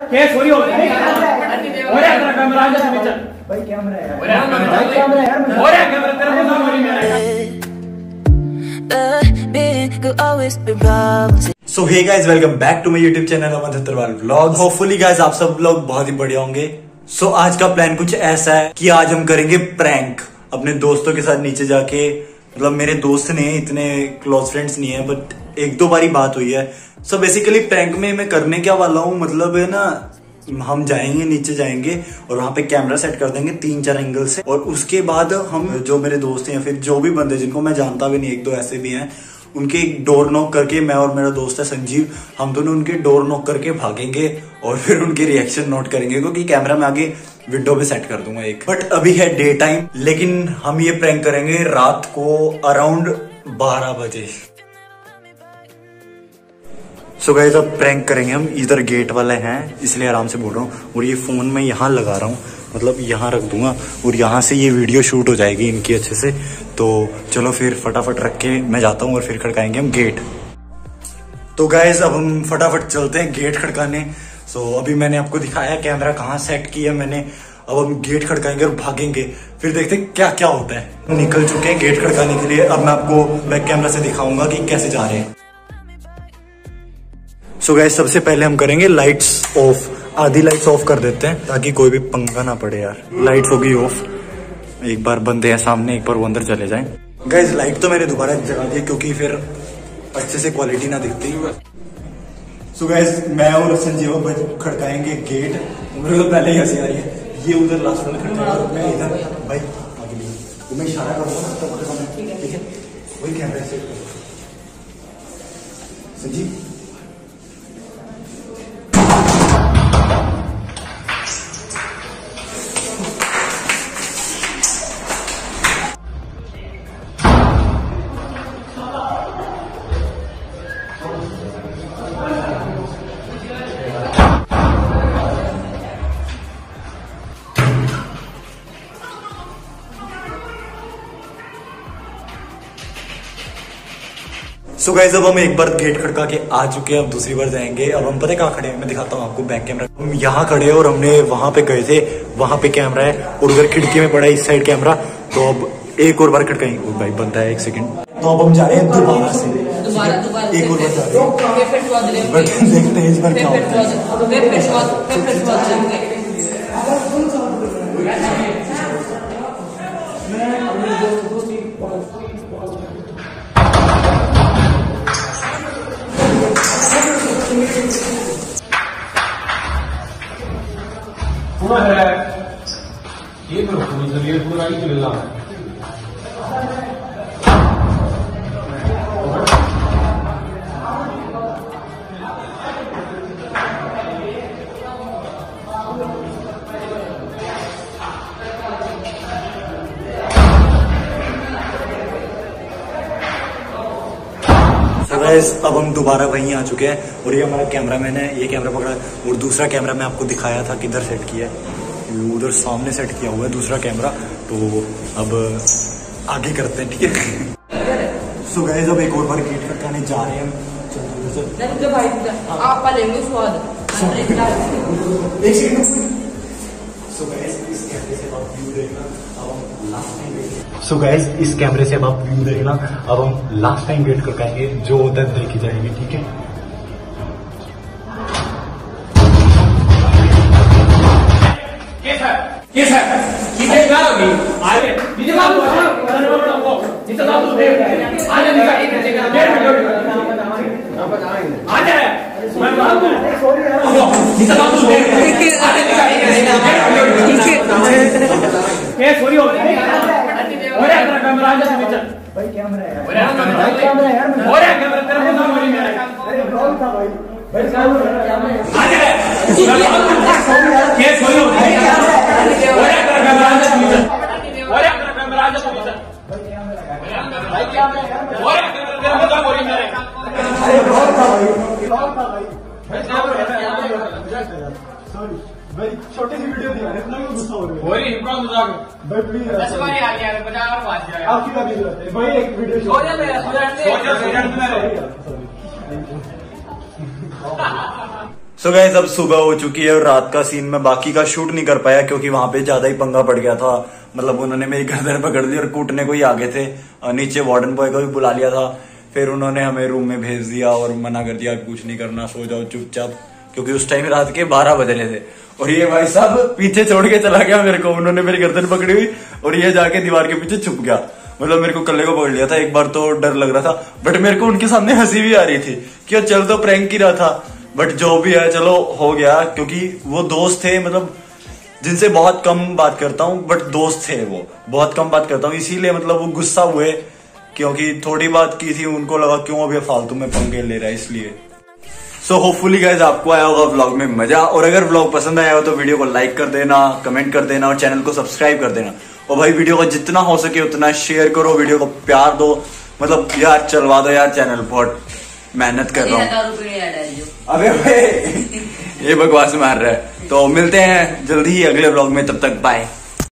Case हो रही हो रहा है कैमरा आ जा बीच भाई कैमरा है हो रहा है कैमरा तेरा मुंह हो रही मेरा। So hey guys, welcome back to my YouTube channel Aman Sattarwal vlogs. Hopefully guys आप सब लोग बहुत ही बढ़िया होंगे। सो आज का प्लान कुछ ऐसा है कि आज हम करेंगे प्रैंक अपने दोस्तों के साथ नीचे जाके। मतलब मेरे दोस्त ने इतने क्लोज फ्रेंड्स नहीं है, बट एक दो बारी बात हुई है। सो बेसिकली प्रैंक में मैं करने क्या वाला हूँ, मतलब है ना, हम जाएंगे नीचे जाएंगे और वहां पे कैमरा सेट कर देंगे 3-4 एंगल से, और उसके बाद हम जो मेरे दोस्त हैं या फिर जो भी बंदे जिनको मैं जानता भी नहीं, एक दो ऐसे भी हैं, उनके डोर नॉक करके, मैं और मेरा दोस्त है संजीव, हम दोनों उनके डोर नॉक करके भागेंगे और फिर उनके रिएक्शन नोट करेंगे, क्योंकि कैमरा में आगे विंडो पे सेट कर दूंगा एक। बट अभी है डे टाइम, लेकिन हम ये प्रैंक करेंगे रात को अराउंड 12 बजे। सो गाइस अब प्रैंक करेंगे हम। इधर गेट वाले हैं इसलिए आराम से बोल रहा हूँ, और ये फोन में यहाँ लगा रहा हूँ, मतलब यहाँ रख दूंगा और यहाँ से ये वीडियो शूट हो जाएगी इनकी अच्छे से। तो चलो फिर फटाफट रख के मैं जाता हूँ और फिर खड़काएंगे हम गेट। तो गाइस अब हम फटाफट चलते हैं गेट खड़काने। सो अभी मैंने आपको दिखाया कैमरा कहाँ सेट किया मैंने। अब हम गेट खड़काएंगे और भागेंगे, फिर देखते हैं क्या क्या होता है। निकल चुके हैं गेट खड़काने के लिए। अब मैं आपको बैक कैमरा से दिखाऊंगा कि कैसे जा रहे हैं। सो गाइस सबसे पहले हम करेंगे लाइट्स ऑफ। आधी लाइट्स ऑफ कर देते हैं ताकि कोई भी पंगा ना पड़े यार। लाइट्स होगी ऑफ। एक बार बंदे हैं सामने, एक बार वो अंदर चले जाएं। गाइस लाइट तो मैंने दोबारा जगा दी क्योंकि फिर अच्छे से क्वालिटी ना दिखती। सो गाइस मैं और संजीव खड़काएंगे गेट। मेरे को पहले ही हंसी आ रही है। ये उधर लास्ट में खड़काएगा, मैं इधर भाई आगे भी मैं इशारा करूंगा, ठीक है? वही कैमरा सेट करो संजीव। सो गाइस अब हम एक बार गेट खड़का के आ चुके हैं, अब दूसरी बार जाएंगे। अब हम पता है कहाँ खड़े हैं, मैं दिखाता हूँ आपको बैक कैमरा। हम यहाँ खड़े हैं और हमने वहां पे गए थे, वहां पे कैमरा है और उधर खिड़की में पड़ा है इस साइड कैमरा। तो अब एक और बार खड़काएंगे। भाई बनता है 1 सेकंड। तो अब हम जा रहे हैं दोबारा से, एक और बार जा रहे हैं, बट देखते हैं इस बार क्या होता है। पूरा है ये पूरा ही चल रहा है। अब हम दोबारा वहीं आ चुके हैं और ये हमारा कैमरामैन है, ये कैमरा पकड़ा और दूसरा कैमरा मैं आपको दिखाया था किधर सेट किया है, उधर सामने सेट किया हुआ है दूसरा कैमरा। तो अब आगे करते हैं, ठीक है? सो गाइस अब एक और बार गेट खड़काने जा रहे हैं हम। सो गाइस इस कैमरे से अब आप व्यू देखना। अब हम लास्ट टाइम गेट खड़काएंगे, जो होता है देखी जाएगी, ठीक है? कैमरा आ जा बीच भाई कैमरा है हो रहा है कैमरा तेरा मुंह हो रही मेरा। अरे ब्लॉग था भाई कैमरा आ जा केस हो रही हो रहा है कैमरा आ जा बीच हो रहा है कैमरा आ जा बीच भाई कैमरा हो रहा है कैमरा तेरा मुंह हो रही मेरा। अरे ब्लॉग था भाई सॉरी भाई, छोटी सी वीडियो थी यार, इतना गुस्सा हो रहा है। वही इतना मजाक भाई प्लीज। 10 बार आ गया है, 50 और बात किया आपकी का भी जरूरत है भाई। एक वीडियो हो जा मेरा सो गाइस अब सुबह हो चुकी है और रात का सीन में बाकी का शूट नहीं कर पाया क्योंकि वहां पे ज्यादा ही पंगा पड़ गया था। मतलब उन्होंने मेरी गर्दन पकड़ ली और कूटने को ही आगे थे। नीचे वार्डन बॉय को भी बुला लिया था। फिर उन्होंने हमें रूम में भेज दिया और मना कर दिया कुछ नहीं करना, सो जाओ चुपचाप, क्योंकि उस टाइम रात के 12 बज रहे थे। और ये भाई साहब पीछे छोड़ के चला गया मेरे को। उन्होंने मेरी गर्दन पकड़ी हुई और ये जाके दीवार के पीछे छुप गया। मतलब मेरे को कल्ले को पकड़ लिया था। एक बार तो डर लग रहा था, बट मेरे को उनके सामने हंसी भी आ रही थी कि चल तो प्रैंक ही रहा था। बट जो भी है चलो हो गया, क्योंकि वो दोस्त थे मतलब जिनसे बहुत कम बात करता हूँ, बट दोस्त थे वो, बहुत कम बात करता हूँ, इसीलिए मतलब वो गुस्सा हुए क्योंकि थोड़ी बात की थी। उनको लगा क्यों अभी फालतू में पंगे ले रहा है, इसलिए। सो होपफुली गाइज आपको आया होगा व्लॉग में मजा। और अगर व्लॉग पसंद आया हो तो वीडियो को लाइक कर देना, कमेंट कर देना और चैनल को सब्सक्राइब कर देना। और भाई वीडियो को जितना हो सके उतना शेयर करो, वीडियो को प्यार दो। मतलब यार चलवा दो यार चैनल, बहुत मेहनत कर रहा हूँ। अबे भाई ये बकवास मार रहा है। तो मिलते हैं जल्दी ही अगले व्लॉग में, तब तक बाय।